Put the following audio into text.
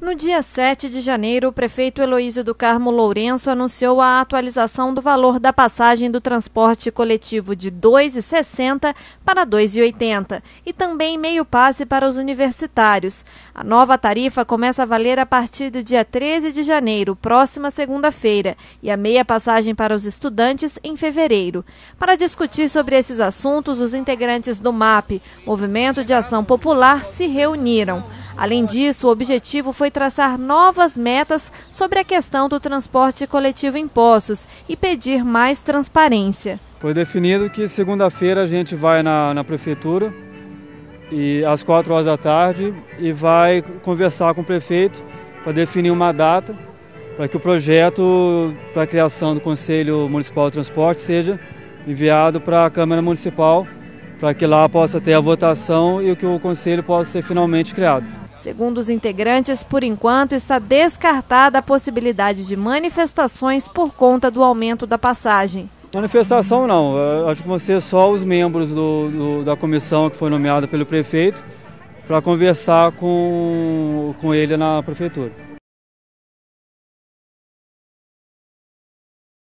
No dia 7 de janeiro, o prefeito Heloísio do Carmo Lourenço anunciou a atualização do valor da passagem do transporte coletivo de R$ 2,60 para R$ 2,80 e também meio passe para os universitários. A nova tarifa começa a valer a partir do dia 13 de janeiro, próxima segunda-feira, e a meia passagem para os estudantes em fevereiro. Para discutir sobre esses assuntos, os integrantes do MAP, Movimento de Ação Popular, se reuniram. Além disso, o objetivo foi traçar novas metas sobre a questão do transporte coletivo em Poços e pedir mais transparência. Foi definido que segunda-feira a gente vai na prefeitura e às 4 horas da tarde e vai conversar com o prefeito para definir uma data para que o projeto para a criação do Conselho Municipal de Transporte seja enviado para a Câmara Municipal para que lá possa ter a votação e que o Conselho possa ser finalmente criado. Segundo os integrantes, por enquanto está descartada a possibilidade de manifestações por conta do aumento da passagem. Manifestação não, acho que vão ser só os membros da comissão que foi nomeada pelo prefeito para conversar com ele na prefeitura.